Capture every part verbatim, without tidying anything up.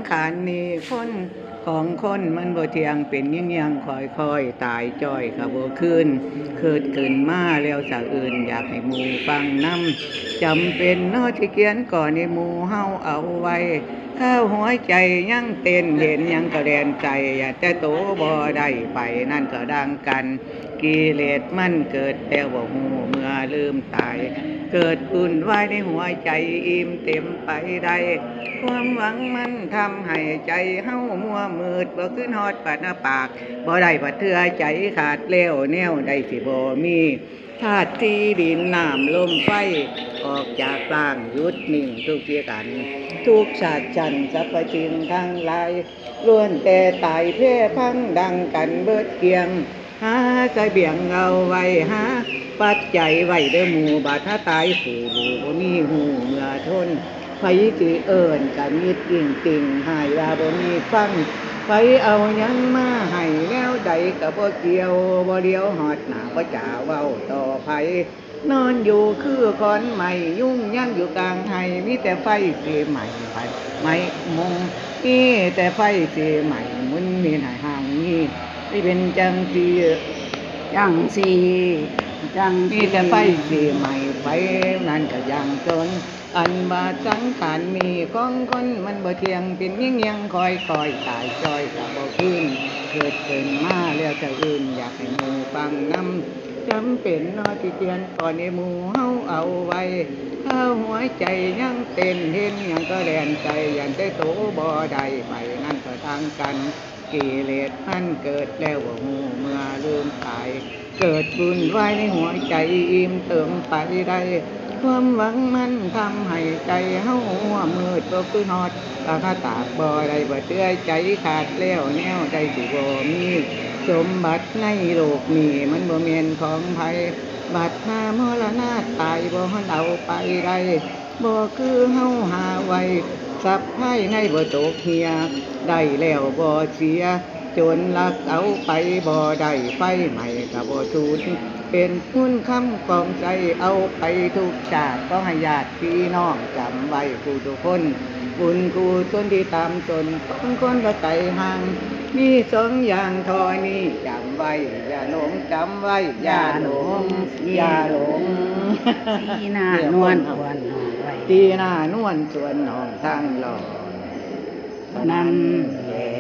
ขารนี้คนของคนมันบ่เที่ยงเป็นยิ่งยังคอยคอยตายจ้อยกะบ่คืนเกิดขึ้นมาแล้วสะอื่นอยากให้หมู่ฟังนำจำเป็นเนาะที่เขียนก่อนให้หมู่เฮาเอาไว้ข้าวหัวใจยังเต้นเห็นยังก็แดนใจอย่าแต่โตบ่ได้ไปนั่นก็ดังกันกิเลสมันเกิดแต่ว่าหูเมื่อลืมตายเกิดอุ่นไว้ในหัวใจอิ่มเต็มไปได้ความหวังมันทำให้ใจเฮามัวมืดบ่ขึ้นฮอดปานปากบ่ได้บ่เทื่อใจขาดแล้วแนวใดสิบ่มีธาตุที่ดินน้ำลมไฟออกจากร่างหยุดนิ่งทุกเพียกันทุกชาติชันสรรพสิ่งทั้งหลายล้วนแต่ตายเพ่พังดังกันเบิดเกียงหาใจเบี่ยงเอาไว้หาปัจจัยไว้เด้อหมู่บาดถ้าตายสู่รู้บ่มีหูเมื่อทนไผสิเอิ้นกะมิดยิ่งติ่งหายว่าบ่มีฟังไผเอาหยังมาให้แล้วใดก็บ่เกี่ยวบ่เดียวฮอดหน้าบ่จ่าเว้าต่อไผนอนอยู่คือคอนใหม่ยุ่งยั่งอยู่กลางไห้มีแต่ไฟสีใหม่ไฟไม้มงมีแต่ไฟสีใหม่มุนมีหายห่างนี่ที่เป็นจังสีจังสีจังมีแต่ไฟสีใหม่ไฟนั้นก็ยังจนอันบาสังขารมีของคนมันบ่เที่ยงเป็นยิ่งยังคอยคอยตายจ้อยกับบ่คืนเกิดเป็นมาแล้วจะอื่นอยากให้หมู่ฟังนำจำเป็นนอที่เขียนก่อนในหมู่เฮาเอาไว้ข้าหัวใจยังเต้นเห็นยังก็แลนใจยันได้โตบ่ได้ไปนั่นก็ทางกันกิเลสมันเกิดแล้วว่าหูเมื่อลืมตายเกิดบุญไว้ในหัวใจอิ่มเติมไปได้ความหวังมันทำให้ใจเฮาหัวมืดบ่คือฮอดตาคาตากบ่ได้บ่เตื้อใจขาดแล้วแนวใดสิบ่มีสมบัติในโลกนี้มันบ่แม่นของไผบัดหามรณะตายบ่ฮั่นเอาไปได้บ่คือเฮาหาไว้ทรัพย์ภายในบ่ตกเหี่ยได้แล้วบ่เสียจนลักเอาไปบ่ได้ไฟใหม่ก็บ่สูญเป็นหุ้นคำกองใจเอาไปทุกชาติก็ให้ญาติพี่น้องจำไว้ผู้ทุกคนบุญกุศลที่ตามตนคนคนก็ไกลห่างมีสองอย่างทอนี้จำไว้อย่าหลงจำไว้อย่าหลงอย่าหลงตีหน้านวลสวนหองไว้ตีหน้านวลสวนหองทั้งหล่อนั่นแย่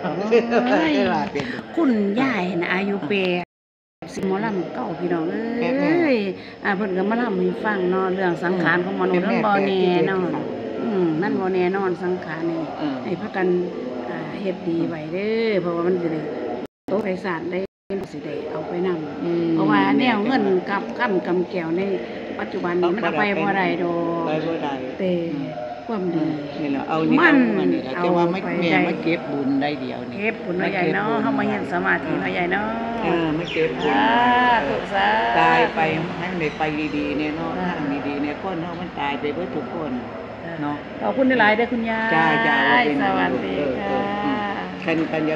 คุณยายนะอายุเปสิหมอลำเก่าพี่น้องเอ้ยอ่าเพิ่นก็มาลำให้ฟังเนาะเรื่องสังขารของมนุษย์นั่นบ่แน่นอนอืมนั่นบ่แน่นอนสังขารนี่ให้พากันอ่าเฮ็ดดีไว้เด้อเพราะว่ามันสิได้โตไปศาสตร์ได้สิได้เอาไปนำเพราะว่าแนวเงินกับค่ำกำแก้วในปัจจุบันนี้มันเอาไปบ่ได้ดอกไปบ่ได้แต่ความดีนี่แหละเอานี่มันแต่ว่าไม่แม่มาเก็บบุญได้เดียวนี่เก็บบุญใหญ่เนาะเฮามาเฮ็ดสมาธิใหญ่เนาะเออไม่เก็บบุญถูกซะตายไปให้ได้ไปดีๆเนี่ยเนาะทางดีๆเนี่ยคนเฮามันตายไปเบิดทุกคนเนาะขอบคุณหลายๆเด้อคุณยายจ้าๆสวัสดีค่ะคันกัน